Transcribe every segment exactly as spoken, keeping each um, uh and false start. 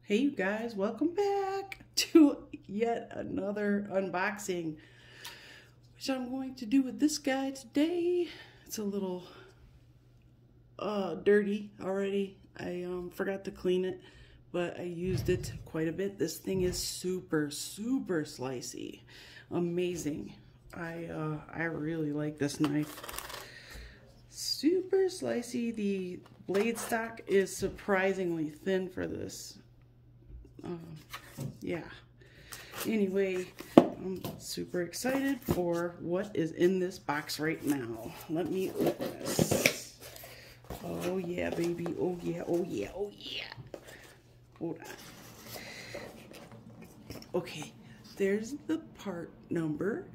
Hey you guys, welcome back to yet another unboxing, which I'm going to do with this guy today. It's a little uh, dirty already. I um, forgot to clean it, but I used it quite a bit. This thing is super, super slicey. Amazing. I, uh, I really like this knife. Super slicey. The blade stock is surprisingly thin for this. Uh, yeah. Anyway, I'm super excited for what is in this box right now. Let me open this. Oh yeah, baby. Oh yeah, oh yeah, oh yeah. Hold on. Okay, there's the part number.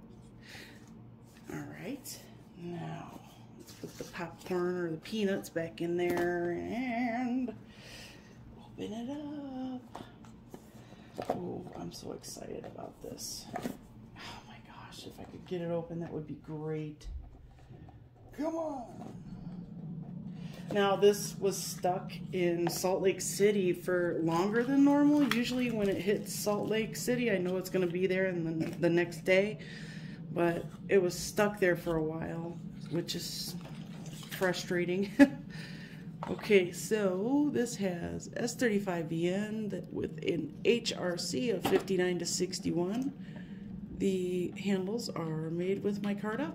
All right, now let's put the popcorn or the peanuts back in there and open it up. Oh, I'm so excited about this. Oh my gosh, if I could get it open, that would be great. Come on. Now, this was stuck in Salt Lake City for longer than normal. Usually when it hits Salt Lake City, I know it's going to be there and then the next day. But it was stuck there for a while, which is frustrating. Okay, so this has S thirty-five V N that with an H R C of fifty-nine to sixty-one. The handles are made with micarta.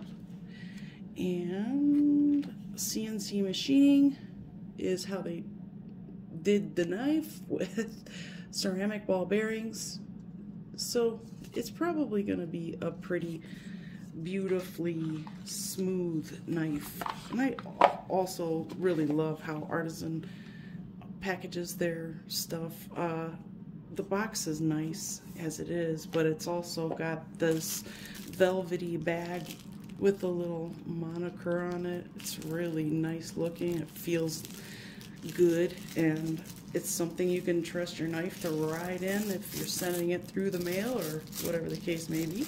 And C N C machining is how they did the knife with ceramic ball bearings. So it's probably going to be a pretty beautifully smooth knife. And I also really love how Artisan packages their stuff. Uh, the box is nice as it is, but it's also got this velvety bag with a little moniker on it. It's really nice looking. It feels good, and it's something you can trust your knife to ride in if you're sending it through the mail or whatever the case may be.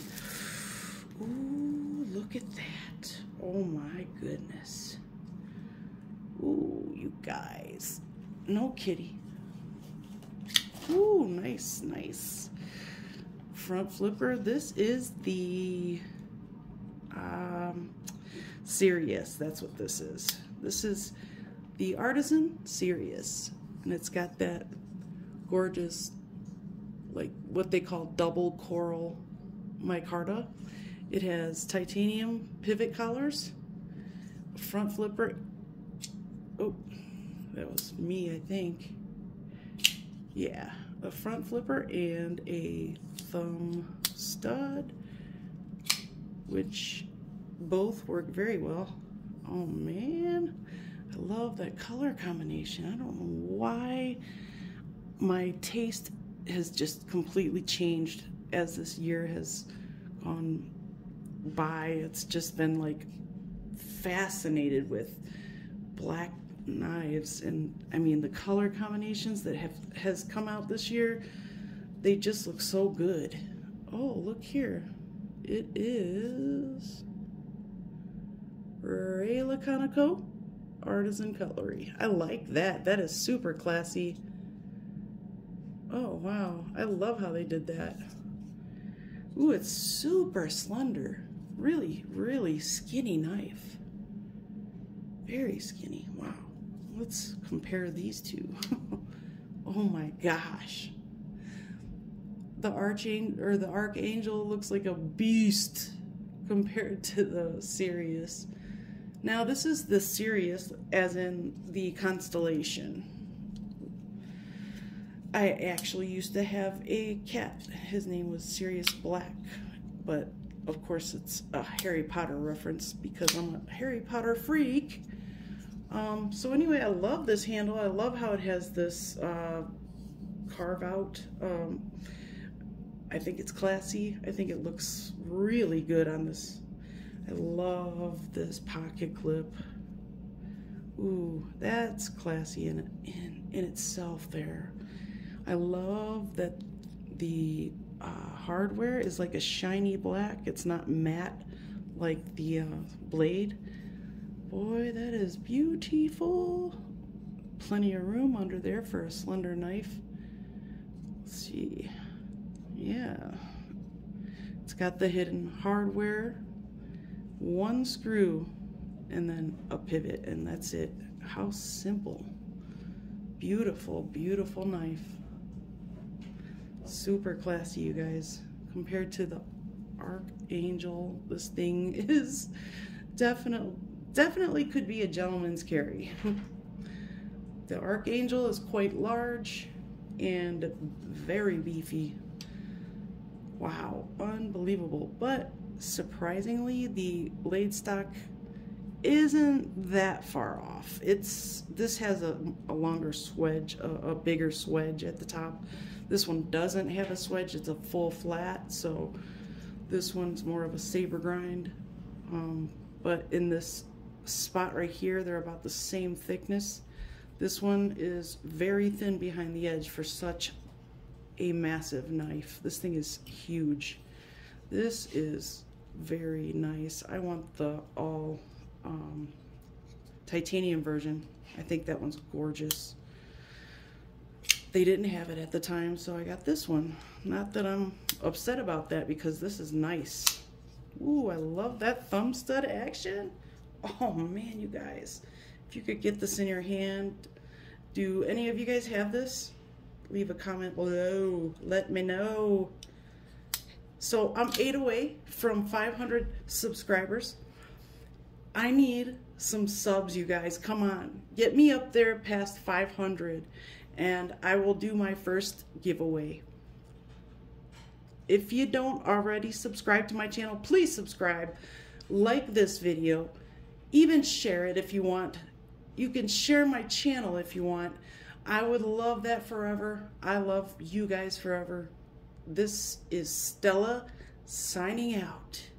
Ooh, look at that. Oh my goodness. Ooh, you guys. No kitty. Ooh, nice, nice. Front flipper. This is the um, Sirius. That's what this is. This is the Artisan Sirius. And it's got that gorgeous, like what they call double coral micarta. It has titanium pivot collars, a front flipper. Oh, that was me, I think. Yeah, a front flipper and a thumb stud, which both work very well. Oh man, I love that color combination. I don't know why my taste has just completely changed as this year has gone by. It's just been like fascinated with black knives, and I mean the color combinations that have has come out this year, they just look so good. Oh, look here, it is Ray Laconico Artisan Cutlery. I like that. That is super classy. Oh wow, I love how they did that. Ooh, it's super slender. Really, really skinny knife. Very skinny. Wow. Let's compare these two. Oh my gosh. The Archangel or the Archangel looks like a beast compared to the Sirius. Now this is the Sirius as in the constellation. I actually used to have a cat. His name was Sirius Black, but of course it's a Harry Potter reference because I'm a Harry Potter freak. Um, so anyway, I love this handle. I love how it has this uh, carve out. Um, I think it's classy. I think it looks really good on this. I love this pocket clip. Ooh, that's classy in, in, in itself there. I love that the uh, hardware is like a shiny black. It's not matte like the uh, blade. Boy, that is beautiful. Plenty of room under there for a slender knife. see. Yeah. It's got the hidden hardware, one screw, and then a pivot, and that's it. How simple. Beautiful, beautiful knife. Super classy, you guys. Compared to the Archangel, this thing is definitely, definitely could be a gentleman's carry. The Archangel is quite large and very beefy. Wow, unbelievable. But surprisingly, the blade stock isn't that far off. It's this has a, a longer swedge, a, a bigger swedge at the top. This one doesn't have a swedge, it's a full flat, so this one's more of a saber grind. Um, but in this spot right here, they're about the same thickness. This one is very thin behind the edge for such a massive knife. This thing is huge. This is very nice. I want the all um, titanium version. I think that one's gorgeous. They didn't have it at the time, so I got this one. Not that I'm upset about that, because this is nice. Ooh, I love that thumb stud action. Oh man, you guys, if you could get this in your hand. Do any of you guys have this? Leave a comment below, let me know. So I'm eight away from five hundred subscribers. I need some subs, you guys. Come on, get me up there past five hundred, and I will do my first giveaway. If you don't already subscribe to my channel, please subscribe, like this video, even share it if you want. You can share my channel if you want. I would love that forever. I love you guys forever. This is Stella signing out.